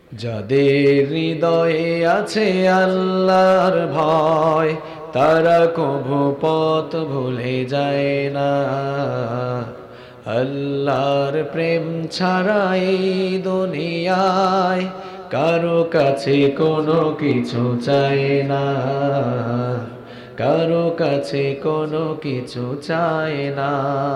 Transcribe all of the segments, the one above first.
যাদের হৃদয়ে আছে আল্লাহর ভয়, তারা কভু পথ ভুলে যায় না। আল্লাহর প্রেম ছাড়া এই দুনিয়ায় কারো কাছে কোনো কিছু চায় না, কারো কাছে কোনো কিছু চায় না।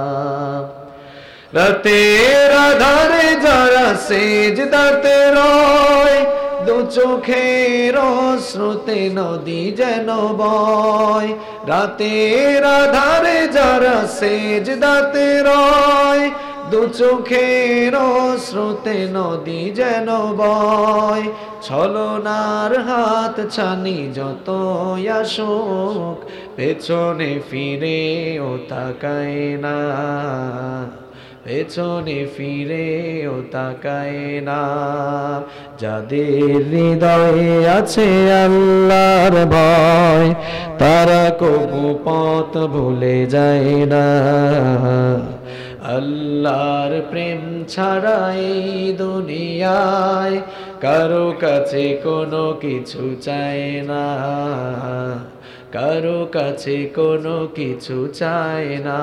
রাতের আধারে যারা সেজদাতে রয়, দু চোখের শ্রুতে নদী যেন বয়। রাতের আধারে যারা সেজদাতে রয়, দু চোখের শ্রুতে নদী যেন বয়। ছলনার হাত ছানি যত আসুক, পেছনে ফিরে ও তাকায় না, পেছনে ফিরে ও তাকায় না। যাদের হৃদয়ে আছে আল্লাহর ভয়, তারা কবু পথ ভুলে যায় না। আল্লাহর প্রেম ছাড়া এই দুনিয়ায় কারো কাছে কোনো কিছু চায় না, কারো কাছে কোনো কিছু চায় না।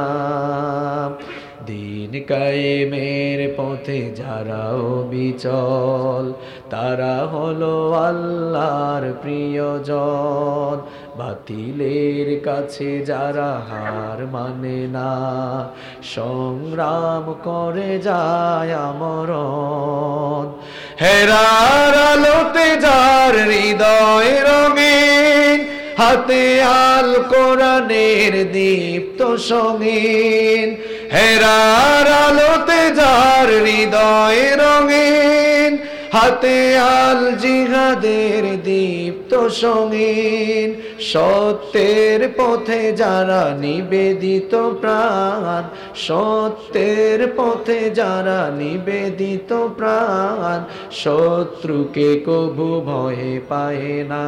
দিন কায়েমের পথে যারা অবিচল, তারা হলো আল্লাহর প্রিয়জন। বাতিলের কাছে যারা হার মানে না, সংগ্রাম করে যায় আমরণ। হেরার আলোতে যার হৃদয় রঙিন, হাতে আল কোরআনের দীপ্ত সঙ্গীন। হেরার আলোতে যার হৃদয় রঙিন, হাতে আল জিহাদের দীপ্ত সঙ্গীন। সত্যের পথে যারা নিবেদিত প্রাণ, সত্যের পথে যারা নিবেদিত প্রাণ, শত্রুকে কভু ভয় পায় না,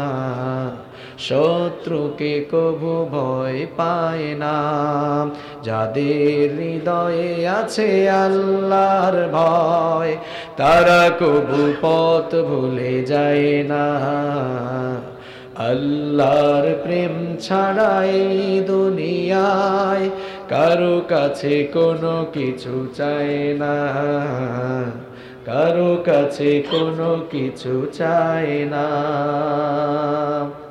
শত্রুকে কভু ভয় পায় না। যাদের হৃদয়ে আছে আল্লাহর ভয়, তারা কভু পথ ভুলে যায় না। আল্লাহর প্রেম ছাড়া এই দুনিয়ায় কারো কাছে কোনো কিছু চায় না, কারো কাছে কোনো কিছু চায় না।